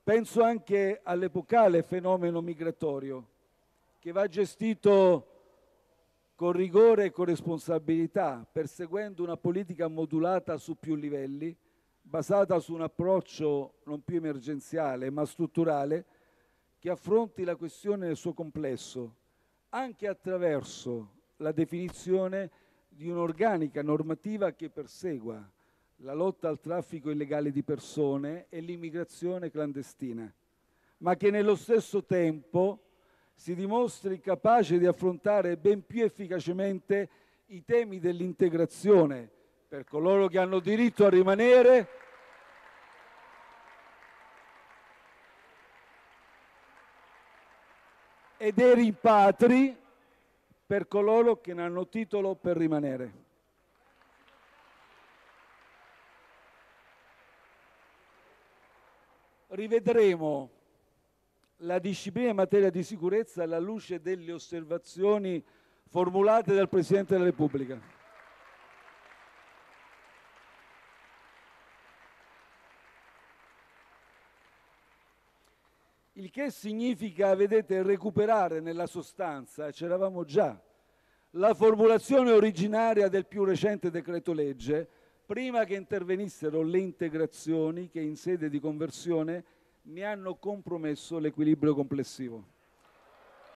Penso anche all'epocale fenomeno migratorio, che va gestito con rigore e con responsabilità, perseguendo una politica modulata su più livelli, basata su un approccio non più emergenziale ma strutturale, che affronti la questione nel suo complesso, anche attraverso la definizione di un'organica normativa che persegua la lotta al traffico illegale di persone e l'immigrazione clandestina, ma che nello stesso tempo si dimostri capace di affrontare ben più efficacemente i temi dell'integrazione per coloro che hanno diritto a rimanere e dei rimpatri per coloro che non hanno titolo per rimanere. Rivedremo la disciplina in materia di sicurezza alla luce delle osservazioni formulate dal Presidente della Repubblica. Il che significa, vedete, recuperare nella sostanza, c'eravamo già, la formulazione originaria del più recente decreto legge, prima che intervenissero le integrazioni che in sede di conversione ne hanno compromesso l'equilibrio complessivo.